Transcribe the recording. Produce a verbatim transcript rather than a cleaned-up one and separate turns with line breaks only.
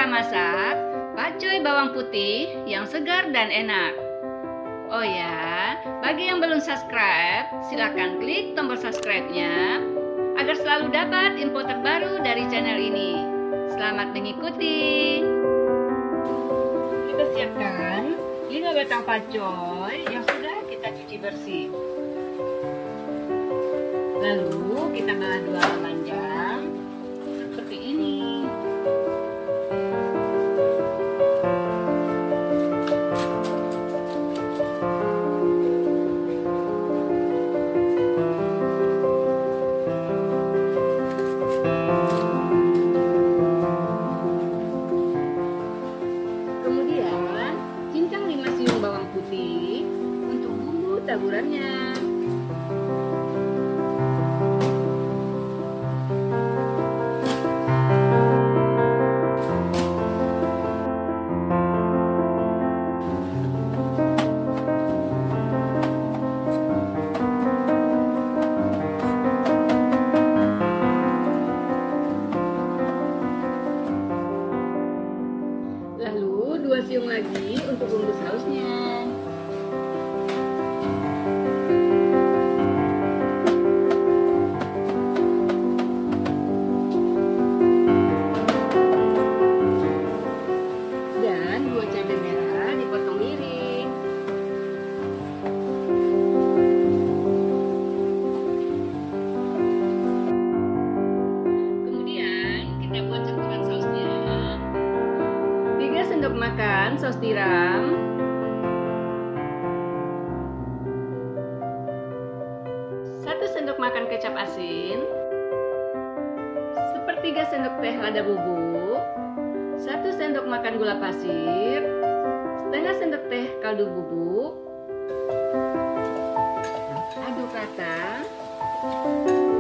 masak pacoy bawang putih yang segar dan enak. Oh ya, bagi yang belum subscribe, silakan klik tombol subscribe-nya agar selalu dapat info terbaru dari channel ini. Selamat mengikuti. Kita siapkan lima batang pacoy yang sudah kita cuci bersih. Lalu kita belah dua panjang seperti ini. Kemudian cincang lima siung bawang putih untuk bumbu taburannya. Lalu dua siung lagi untuk bumbu sausnya. Dan dua cabai merah dipotong miring. Kemudian kita buat campuran sausnya. tiga sendok makan saus tiram, satu sendok makan kecap asin, sepertiga sendok teh lada bubuk, satu sendok makan gula pasir, setengah sendok teh kaldu bubuk. Aduk rata.